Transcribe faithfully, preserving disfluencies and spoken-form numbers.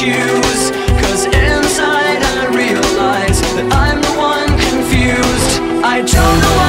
choose. Cause inside I realize that I'm the one confused. I don't know